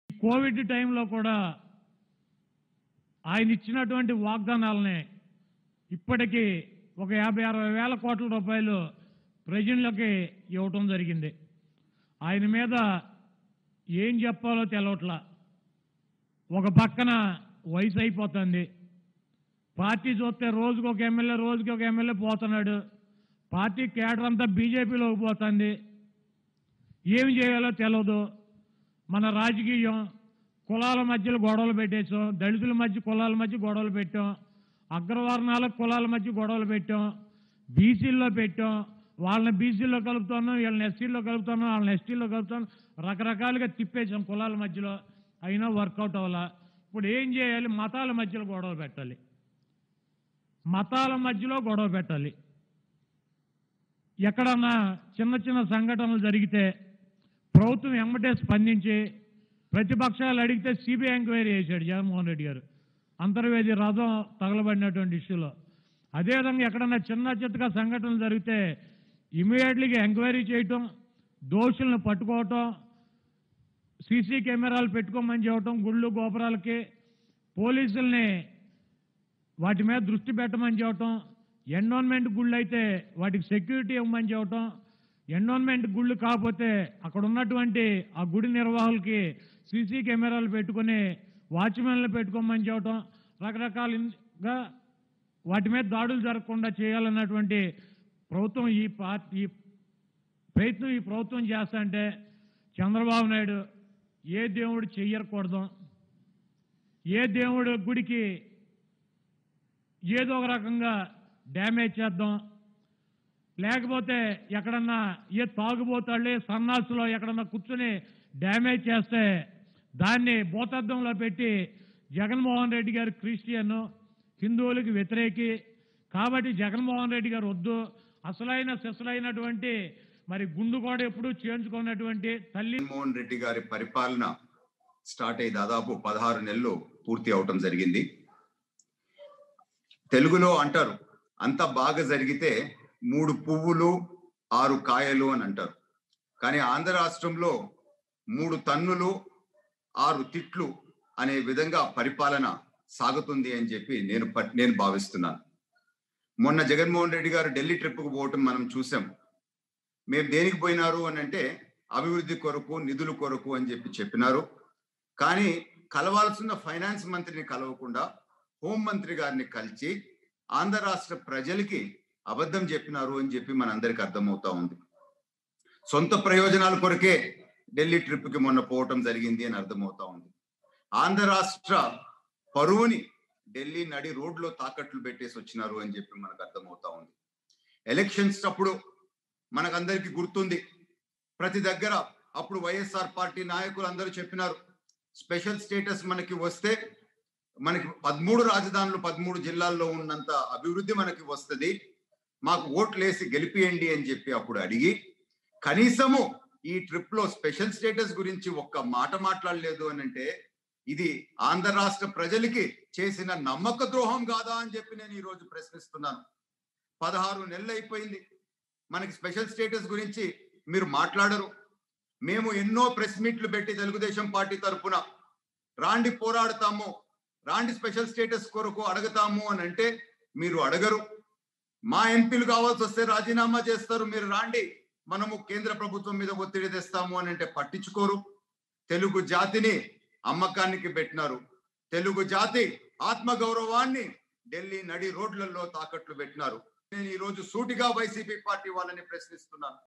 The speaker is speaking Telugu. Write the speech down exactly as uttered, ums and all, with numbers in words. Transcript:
కోవిడ్ టైంలో కూడా ఆయన ఇచ్చినటువంటి వాగ్దానాలని ఇప్పటికీ ఒక యాభై అరవై వేల కోట్ల రూపాయలు ప్రజల్లోకి ఇవ్వటం జరిగింది. ఆయన మీద ఏం చెప్పాలో తెలవట్లా. ఒక పక్కన వయసు అయిపోతుంది, పార్టీ చూస్తే రోజుకు ఒక ఎమ్మెల్యే రోజుకి ఒక ఎమ్మెల్యే పోతున్నాడు, పార్టీ కేడర్ అంతా బీజేపీలోకి పోతుంది. ఏమి చేయాలో తెలియదు. మన రాజకీయం కులాల మధ్యలో గొడవలు పెట్టేసాం, దళితుల మధ్య కులాల మధ్య గొడవలు పెట్టాం, అగ్రవర్ణాల కులాల మధ్య గొడవలు పెట్టాం, బీసీల్లో పెట్టాం, వాళ్ళని బీసీలో కలుపుతున్నాం, వీళ్ళని ఎస్సీలో కలుపుతున్నాం, వాళ్ళని ఎస్టీలో కలుపుతున్నాం, రకరకాలుగా తిప్పేసాం కులాల మధ్యలో. అయినా వర్కౌట్ అవ్వాలా. ఇప్పుడు ఏం చేయాలి? మతాల మధ్యలో గొడవ పెట్టాలి, మతాల మధ్యలో గొడవ పెట్టాలి. ఎక్కడన్నా చిన్న చిన్న సంఘటనలు జరిగితే ప్రభుత్వం ఎమ్మటే స్పందించి ప్రతిపక్షాలు అడిగితే సిబిఐ ఎంక్వైరీ చేశాడు జగన్మోహన్ రెడ్డి గారు అంతర్వేది రథం తగలబడినటువంటి ఇష్యూలో. అదేవిధంగా ఎక్కడన్నా చిన్న చిత్తగా సంఘటనలు జరిగితే ఇమీడియట్లీగా ఎంక్వైరీ చేయటం, దోషులను పట్టుకోవటం, సీసీ కెమెరాలు పెట్టుకోమని చెప్పటం, గుళ్ళు గోపురాలకి పోలీసుల్ని వాటి మీద దృష్టి పెట్టమని చెప్పటం, ఎండోన్మెంట్ గుళ్ళు అయితే వాటికి సెక్యూరిటీ ఇవ్వమని చెప్పటం, ఎండోన్మెంట్ గుళ్ళు కాకపోతే అక్కడ ఉన్నటువంటి ఆ గుడి నిర్వాహకులకి సీసీ కెమెరాలు పెట్టుకుని వాచ్మెన్లు పెట్టుకోమని చెప్పటం, రకరకాలుగా వాటి మీద దాడులు జరగకుండా చేయాలన్నటువంటి ప్రభుత్వం ఈ పార్టీ ప్రయత్నం ఈ ప్రభుత్వం చేస్తా అంటే చంద్రబాబు నాయుడు ఏ దేవుడు చెయ్యకూడదు, ఏ దేవుడు గుడికి ఏదో ఒక రకంగా డ్యామేజ్ చేద్దాం, లేకపోతే ఎక్కడన్నా ఏ తాగుబోతాళ్ళే సన్నాసులో ఎక్కడన్నా కూర్చుని డ్యామేజ్ చేస్తే దాన్ని భూతద్దంలో పెట్టి జగన్మోహన్ రెడ్డి గారు క్రిస్టియన్, హిందువులకి వ్యతిరేకి కాబట్టి జగన్మోహన్ రెడ్డి గారు వద్దు, అసలైన సిసలైనటువంటి మరి గుండు కూడా ఎప్పుడు చేయించుకున్నటువంటి తల్లి జగన్మోహన్ రెడ్డి గారి పరిపాలన స్టార్ట్ అయ్యి దాదాపు పదహారు నెలలు పూర్తి అవటం జరిగింది. తెలుగులో అంటారు అంత బాగా జరిగితే మూడు పువ్వులు ఆరు కాయలు అని అంటారు. కానీ ఆంధ్ర రాష్ట్రంలో మూడు తన్నులు ఆరు తిట్లు అనే విధంగా పరిపాలన సాగుతుంది అని చెప్పి నేను నేను భావిస్తున్నాను. మొన్న జగన్మోహన్ రెడ్డి గారు ఢిల్లీ ట్రిప్కు పోవటం మనం చూసాం. మేము దేనికి పోయినారు అని అంటే అభివృద్ధి కొరకు, నిధుల కొరకు అని చెప్పి చెప్పినారు. కానీ కలవాల్సిన ఫైనాన్స్ మంత్రిని కలవకుండా హోంమంత్రి గారిని కలిసి ఆంధ్ర రాష్ట్ర ప్రజలకి అబద్ధం చెప్పినారు అని చెప్పి మనందరికి అర్థమవుతా ఉంది. సొంత ప్రయోజనాల కొరకే ఢిల్లీ ట్రిప్కి మొన్న పోవటం జరిగింది అని అర్థమవుతా ఉంది. ఆంధ్ర రాష్ట్ర పరువుని ఢిల్లీ నడి రోడ్లో తాకట్లు పెట్టేసి వచ్చినారు అని చెప్పి మనకు అర్థమవుతా ఉంది. ఎలక్షన్స్ అప్పుడు మనకందరికి గుర్తుంది, ప్రతి దగ్గర అప్పుడు వైఎస్ఆర్ పార్టీ నాయకులు అందరూ చెప్పినారు స్పెషల్ స్టేటస్ మనకి వస్తే మనకి పదమూడు రాజధానులు పదమూడు జిల్లాల్లో ఉన్నంత అభివృద్ధి మనకి వస్తుంది, మాకు ఓట్లేసి గెలిపియండి అని చెప్పి అప్పుడు అడిగి కనీసము ఈ ట్రిప్ లో స్పెషల్ స్టేటస్ గురించి ఒక్క మాట మాట్లాడలేదు అని అంటే ఇది ఆంధ్ర రాష్ట్ర ప్రజలకి చేసిన నమ్మక ద్రోహం కాదా అని చెప్పి నేను ఈ రోజు ప్రశ్నిస్తున్నాను. పదహారు నెలలు అయిపోయింది, మనకి స్పెషల్ స్టేటస్ గురించి మీరు మాట్లాడరు. మేము ఎన్నో ప్రెస్ మీట్లు పెట్టి తెలుగుదేశం పార్టీ తరఫున రాండి పోరాడతాము, రాండి స్పెషల్ స్టేటస్ కొరకు అడగతాము అని అంటే మీరు అడగరు. మా ఎంపీలు కావాల్సి వస్తే రాజీనామా చేస్తారు, మీరు రాండి మనము కేంద్ర ప్రభుత్వం మీద ఒత్తిడి తెస్తాము అని అంటే పట్టించుకోరు. తెలుగు జాతిని అమ్మకానికి పెట్టినారు, తెలుగు జాతి ఆత్మగౌరవాన్ని ఢిల్లీ నడి రోడ్లలో తాకట్లు పెట్టినారు. నేను ఈ రోజు సూటిగా వైసీపీ పార్టీ వాళ్ళని ప్రశ్నిస్తున్నాను.